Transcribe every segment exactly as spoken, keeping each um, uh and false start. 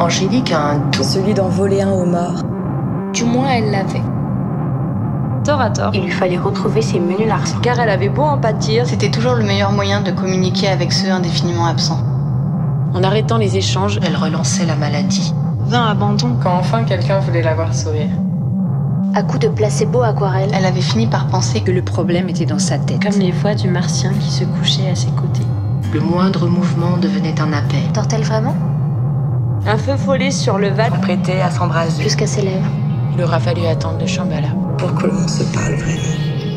Angélique a un don. Celui d'en voler un au mort. Du moins, elle l'avait. Tort à tort. Il lui fallait retrouver ses menus larcins. Car elle avait beau en pâtir, c'était toujours le meilleur moyen de communiquer avec ceux indéfiniment absents. En arrêtant les échanges, Elle relançait la maladie. D'un abandon. Quand enfin quelqu'un voulait la voir sourire. À coups de placebo aquarelle, Elle avait fini par penser que le problème était dans sa tête. comme les voix du martien qui se couchait à ses côtés. Le moindre mouvement devenait un appel. dort-elle vraiment? un feu follet sur le Val. Prêté à s'embraser. Jusqu'à ses lèvres. Il aura fallu attendre le Shambhala. Pour que l'on se parle vraiment.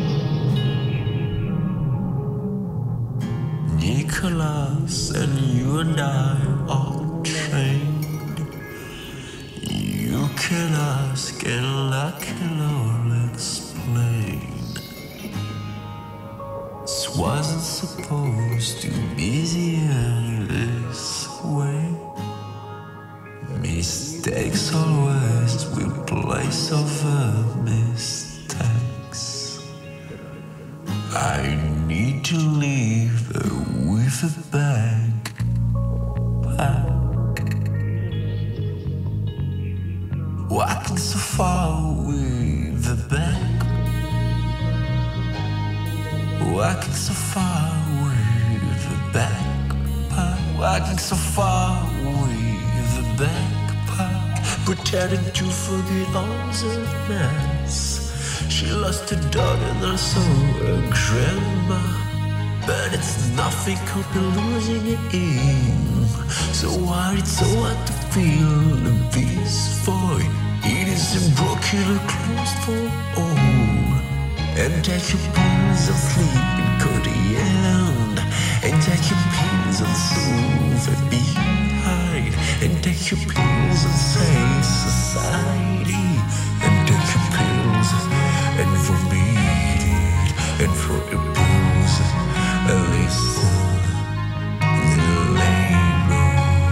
Nicholas and you and I are trained. You can ask and I can all explain. This wasn't supposed to be the end this way. Mistakes always replace other mistakes. I need to leave with a bag pack. Walking so far with a bag. Walking so far with a backpack. Walking so far with a backpack. Pretending to forget all the mess. She lost her daughter and also her grandma. But it's nothing compared to losing it in. So why it's so hard to feel the peace void? It isn't broken or closed for all. And take your pills and sleep and go to end. And take your pills and soothe and behind. And take your pills and save society. And take your pills and for me and for a bruise. At least the label.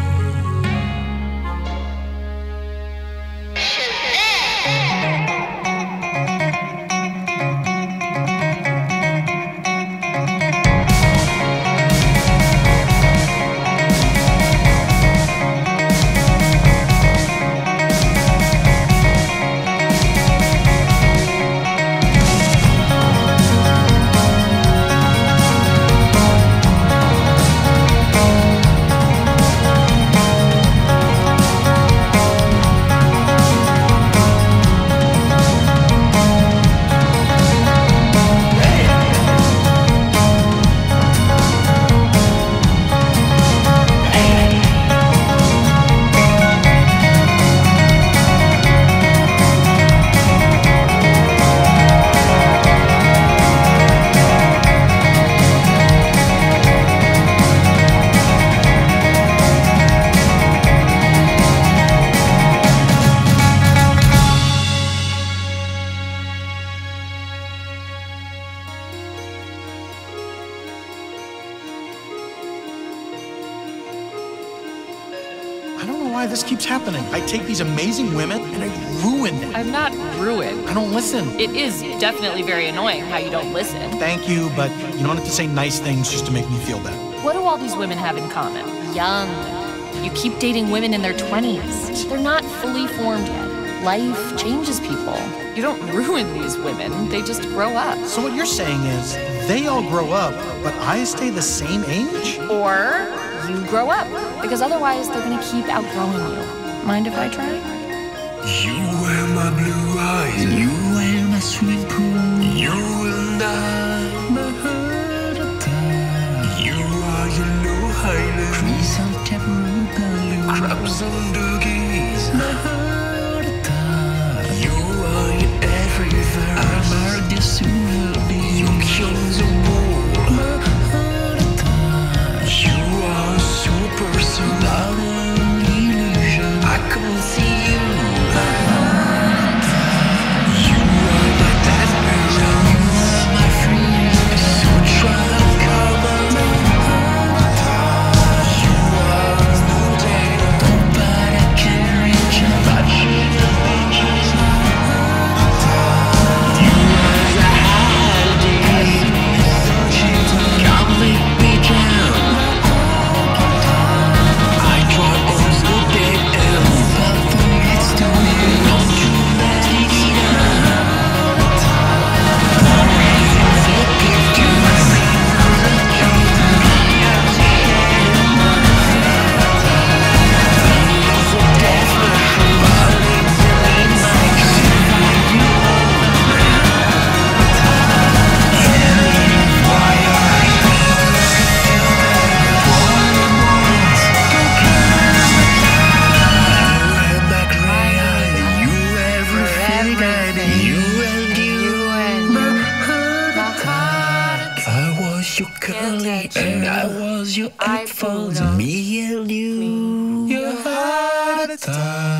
I don't know why this keeps happening. I take these amazing women and I ruin them. I'm not ruined. I don't listen. It is definitely very annoying how you don't listen. Thank you, but you don't have to say nice things just to make me feel better. What do all these women have in common? Young. You keep dating women in their twenties. They're not fully formed yet. Life changes people. You don't ruin these women, they just grow up. So what you're saying is, they all grow up, but I stay the same age? Or you grow up, because otherwise they're gonna keep outgrowing you. Mind if I try? You were my blue eyes, and you were my swimming pool. You and I, my heart attack. You are yellow highland, trees on taboo balloon, crabs on doggies, my heart attack. You are in everywhere, I'm a disability. You kill the wall, my heart attack. You are super soul, not an illusion. I can't see you, my heart attack. You are my best mirror, you are my freedom. So try to come on, my heart attack. You are no data, but I can reach out. and I was your apple. Me and you, you had a time.